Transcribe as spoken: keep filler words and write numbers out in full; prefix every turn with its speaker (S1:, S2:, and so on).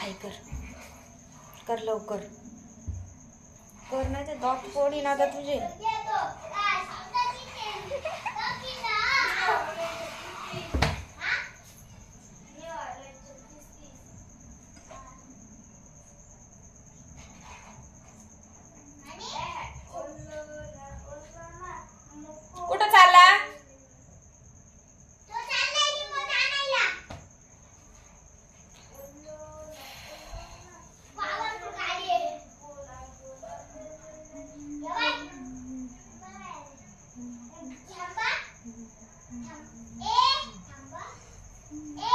S1: घाई कर कर लवकर कर नाही तर दात पडीन आता तुझे. कुठं चालला?
S2: ए